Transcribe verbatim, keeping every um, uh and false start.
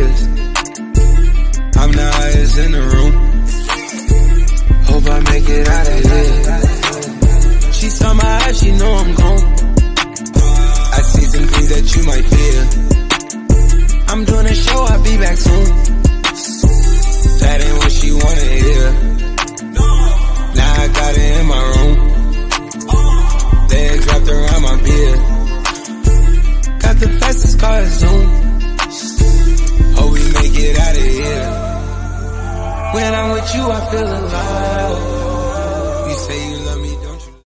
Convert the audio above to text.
years. I'm the highest in the room. Hope I make it out of here. She saw my eyes, she know I'm gone. I see some things that you might fear. I'm doing a show, I'll be back soon. That ain't what she wanna hear. Now I got it in my room. Legs wrapped around my beard. Got the fastest car, Zoom. Hope we make it out of here. When I'm with you, I feel alive.